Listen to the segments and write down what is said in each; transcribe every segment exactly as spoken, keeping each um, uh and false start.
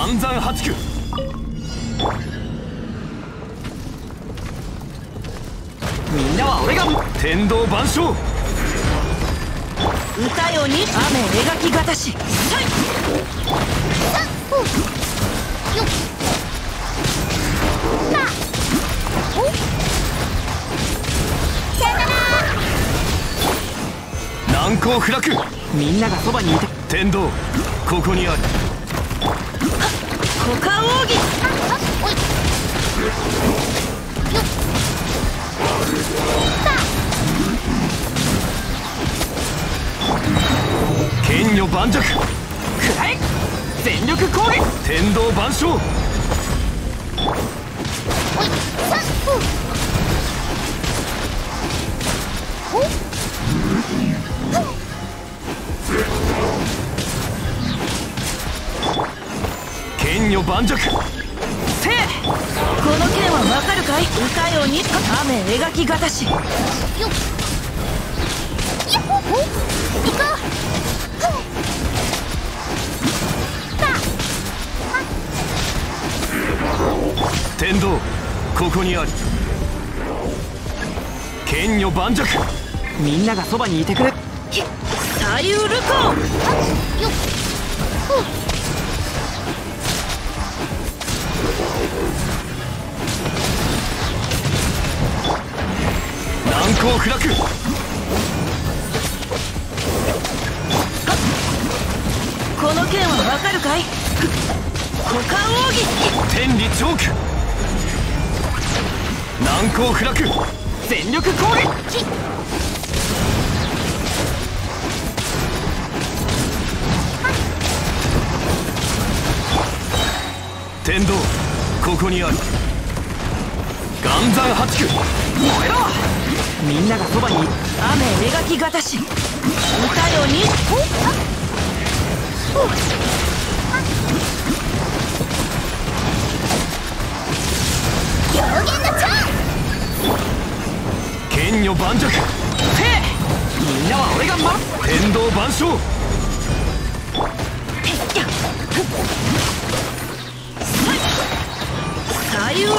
岩山八九。みんなは俺が天道万象。 歌よに雨描きがたし。はいよっさよなら。 難攻不落。 みんながそばにいて。 天道ここにある。 股間奥義。おいよっ剣女盤石。 くらえ全力攻撃。 天道万象。 おいさっおっ剣女盤石。 せこの剣はわかるかい。歌よに雨描きがたし。よっやっほっ行こう。天道ここにある。剣女盤石。 みんながそばにいてくれ。左右ルコー。よっ難攻不落。 この剣はわかるかい。股間奥義。 天理チョーク。難攻不落。 全力攻撃。 天道ここにある。岩山八九。燃えろ。 みんながそばに雨描きがたし。歌よに表現のチャンス。 剣女盤石。 へえみんなは俺が待つ。 天道万象。 左右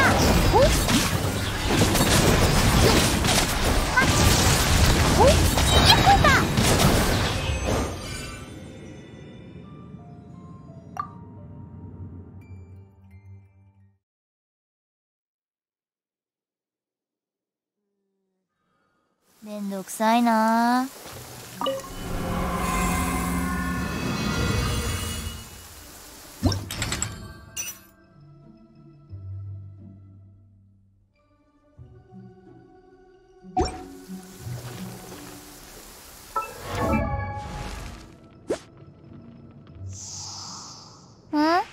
めんどくさいな。ん